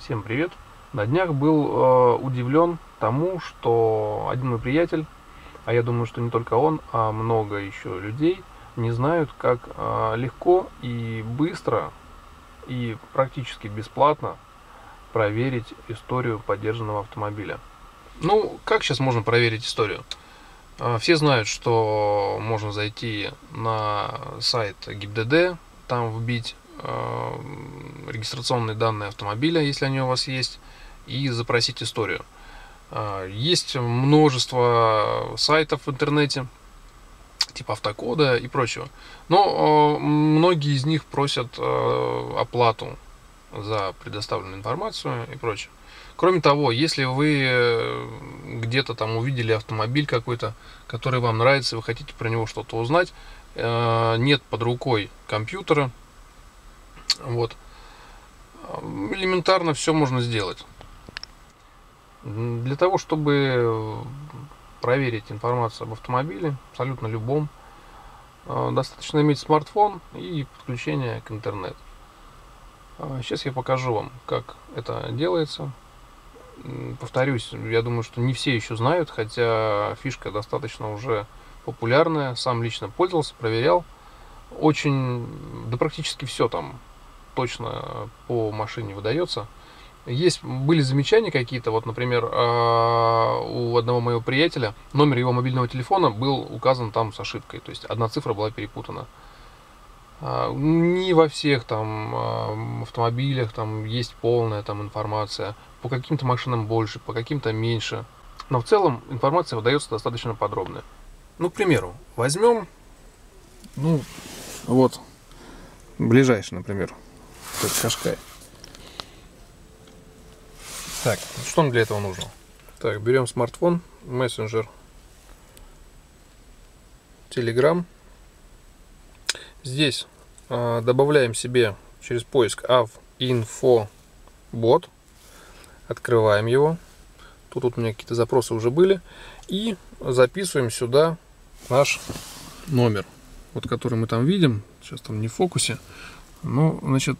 Всем привет! На днях был удивлен тому, что один мой приятель, а я думаю, что не только он, а много еще людей, не знают, как легко и быстро и практически бесплатно проверить историю подержанного автомобиля. Ну, как сейчас можно проверить историю? Все знают, что можно зайти на сайт ГИБДД, там вбить регистрационные данные автомобиля, если они у вас есть, и запросить историю. Есть множество сайтов в интернете, типа Автокода и прочего. Но многие из них просят оплату за предоставленную информацию и прочее. Кроме того, если вы где-то там увидели автомобиль какой-то, который вам нравится, вы хотите про него что-то узнать, нет под рукой компьютера, вот, элементарно все можно сделать. Для того, чтобы проверить информацию об автомобиле, абсолютно любом, достаточно иметь смартфон и подключение к интернету. Сейчас я покажу вам, как это делается. Повторюсь, я думаю, что не все еще знают, хотя фишка достаточно уже популярная. Сам лично пользовался, проверял. Очень, да практически все там точно по машине выдается. Были замечания какие-то, вот, например, у одного моего приятеля номер его мобильного телефона был указан там с ошибкой, то есть одна цифра была перепутана. Не во всех там автомобилях там есть полная там информация, по каким-то машинам больше, по каким-то меньше, но в целом информация выдается достаточно подробная. Ну, к примеру, возьмем, ну, вот, ближайший, например, Кашкай. Так, что нам для этого нужно? Так, берем смартфон, мессенджер, Telegram. Здесь добавляем себе через поиск AvInfoBot. Открываем его. Тут у меня какие-то запросы уже были. И записываем сюда наш номер, вот который мы там видим. Сейчас там не в фокусе. Ну, значит,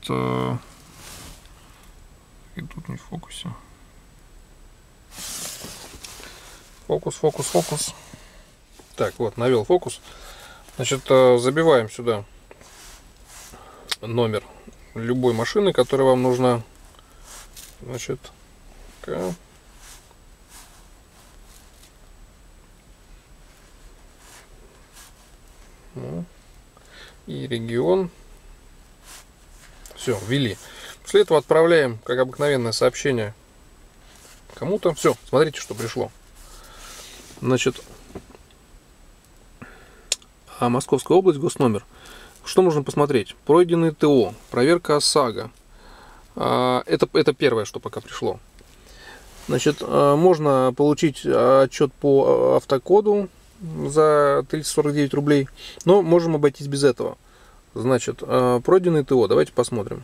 и тут не в фокусе. Фокус. Так, вот, навел фокус. Значит, забиваем сюда номер любой машины, которая вам нужна. Значит, и регион. Все, ввели. После этого отправляем, как обыкновенное, сообщение кому-то. Все, смотрите, что пришло. Значит, Московская область, госномер. Что можно посмотреть? Пройденный ТО, проверка ОСАГО. Это первое, что пока пришло. Значит, можно получить отчет по автокоду за 349 рублей, но можем обойтись без этого. Значит, пройденный ТО, давайте посмотрим.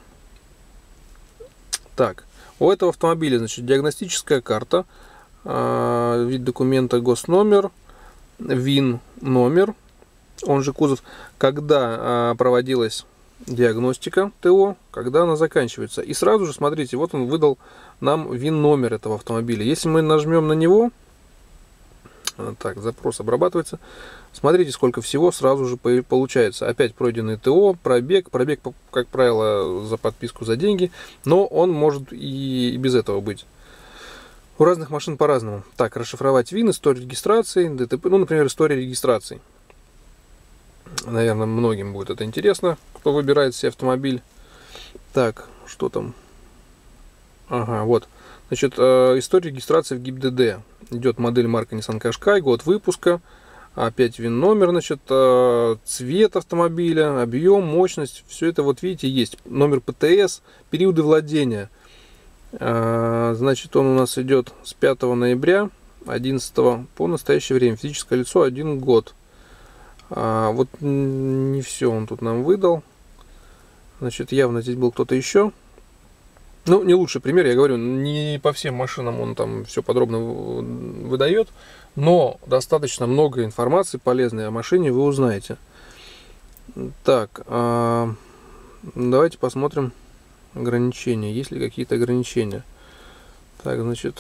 Так, у этого автомобиля, значит, диагностическая карта, вид документа, госномер, ВИН номер, он же кузов, когда проводилась диагностика ТО, когда она заканчивается. И сразу же, смотрите, вот он выдал нам ВИН номер этого автомобиля. Если мы нажмем на него, так, запрос обрабатывается, смотрите, сколько всего сразу же получается. Опять пройденный ТО, пробег, как правило, за подписку за деньги, но он может и без этого быть. У разных машин по-разному. Так, расшифровать ВИН, историю регистрации, ДТП, ну, например, история регистрации. Наверное, многим будет это интересно, кто выбирает себе автомобиль. Так, что там? Ага, вот. Значит, история регистрации в ГИБДД. Идет модель марка Nissan Qashqai, год выпуска, опять ВИН номер, значит, цвет автомобиля, объем, мощность. Все это, вот видите, есть. Номер ПТС, периоды владения. Значит, он у нас идет с 5 ноября 2011 по настоящее время. Физическое лицо 1 год. Вот не все он тут нам выдал. Значит, явно здесь был кто-то еще. Ну, не лучший пример, я говорю, не по всем машинам он там все подробно выдает, но достаточно много информации полезной о машине вы узнаете. Так, давайте посмотрим ограничения. Есть ли какие-то ограничения? Так, значит,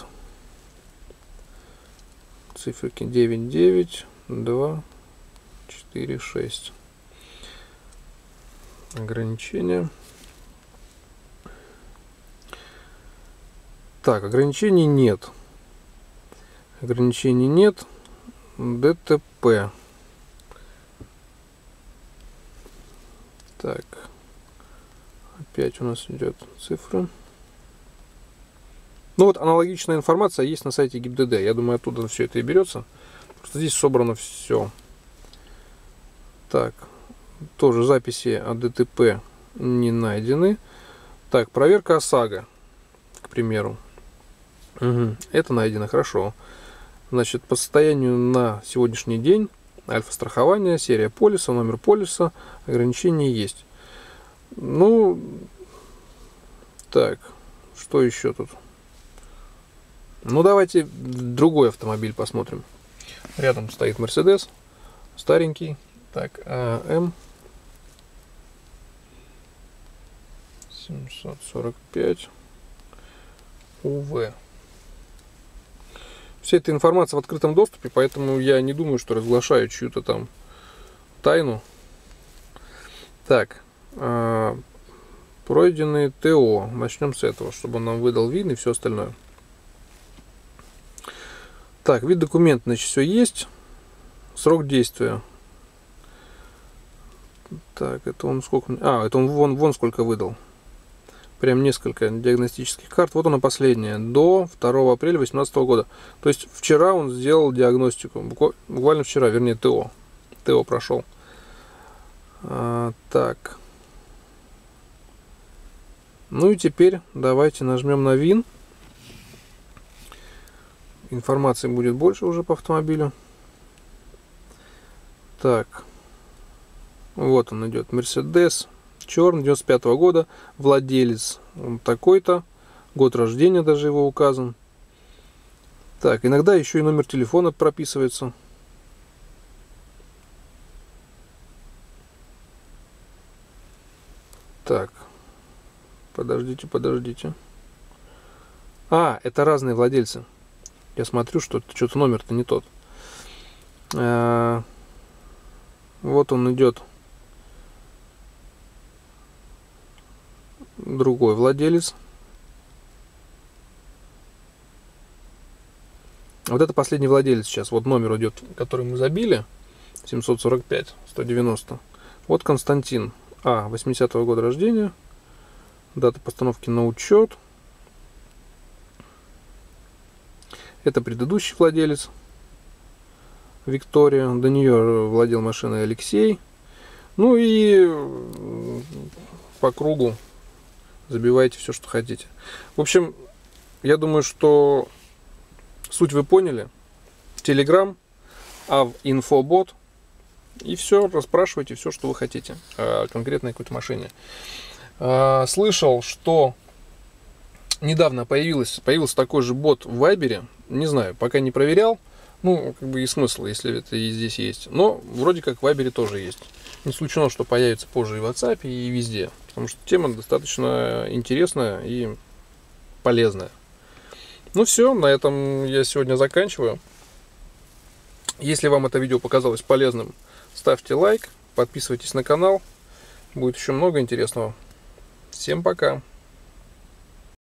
циферки 9, 9, 2, 4, 6. Ограничения. Так, ограничений нет. Ограничений нет. ДТП. Так. Опять у нас идет цифры. Ну вот аналогичная информация есть на сайте ГИБДД. Я думаю, оттуда все это и берется. Просто здесь собрано все. Так. Тоже записи о ДТП не найдены. Так, проверка ОСАГО, к примеру. Угу. Это найдено, хорошо. Значит, по состоянию на сегодняшний день альфа-страхование, серия полиса, номер полиса, ограничения есть. Ну, так, что еще тут? Ну, давайте другой автомобиль посмотрим. Рядом стоит Mercedes, старенький. Так, АМ 745 УВ. Вся эта информация в открытом доступе, поэтому я не думаю, что разглашаю чью-то там тайну. Так, пройденные ТО. Начнем с этого, чтобы он нам выдал ВИН и все остальное. Так, вид документа, значит, все есть. Срок действия. Так, это он сколько... это он вон сколько выдал. Прям несколько диагностических карт. Вот она последняя. До 2 апреля 2018 года. То есть вчера он сделал диагностику. Буквально вчера, вернее, ТО. ТО прошел. Так. Ну и теперь давайте нажмем на ВИН. Информации будет больше уже по автомобилю. Так. Вот он идет. Mercedes. Черный, 95-го года. Владелец он такой-то. Год рождения даже его указан. Так, иногда еще и номер телефона прописывается. Так. Подождите. Это разные владельцы. Я смотрю, что что-то номер-то не тот. Вот он идет. Другой владелец. Вот это последний владелец сейчас. Вот номер идет, который мы забили. 745 190. Вот Константин. 80-го года рождения. Дата постановки на учет. Это предыдущий владелец. Виктория. До нее владел машиной Алексей. Ну и по кругу забивайте все, что хотите. В общем, я думаю, что суть вы поняли. Telegram, инфобот. И все, расспрашивайте все, что вы хотите о конкретной какой-то машине. Слышал, что недавно появился такой же бот в Вайбере. Не знаю, пока не проверял. Ну, как бы и смысл, если это и здесь есть. Но вроде как в Вайбере тоже есть. Не исключено, что появится позже и в WhatsApp, и везде. Потому что тема достаточно интересная и полезная. Ну все, на этом я сегодня заканчиваю. Если вам это видео показалось полезным, ставьте лайк, подписывайтесь на канал. Будет еще много интересного. Всем пока!